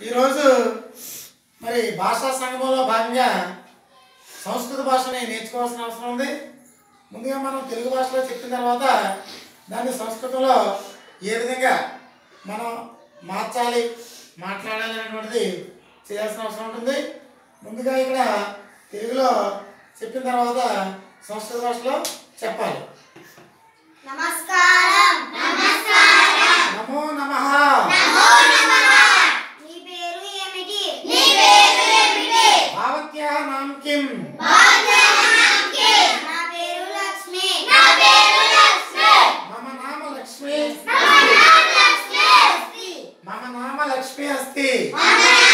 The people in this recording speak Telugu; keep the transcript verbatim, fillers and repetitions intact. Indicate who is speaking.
Speaker 1: ఈరోజు మరి భాషా సంగమంలో భాగంగా సంస్కృత భాషని నేర్చుకోవాల్సిన అవసరం ఉంది. ముందుగా మనం తెలుగు భాషలో చెప్పిన తర్వాత దాన్ని సంస్కృతంలో ఏ విధంగా మనం మార్చాలి, మాట్లాడాలి అనేటువంటిది చేయాల్సిన అవసరం ఉంటుంది. ముందుగా ఇక్కడ తెలుగులో చెప్పిన తర్వాత సంస్కృత భాషలో చెప్పాలి.
Speaker 2: నమస్కారం నమస్కారం
Speaker 1: నమో నమః
Speaker 2: నమో నమః. నీ పేరు ఏమిటి? నీ పేరు ఏమిటి?
Speaker 1: భావత్యాః నామ కిం?
Speaker 2: భావత్యాః నామ కిం? నా పేరు లక్ష్మి. నా పేరు లక్ష్మి.
Speaker 1: మమ నామ లక్ష్మి.
Speaker 2: మమ నామ లక్ష్మి అస్తి.
Speaker 1: మమ నామ లక్ష్మి అస్తి.
Speaker 2: మమ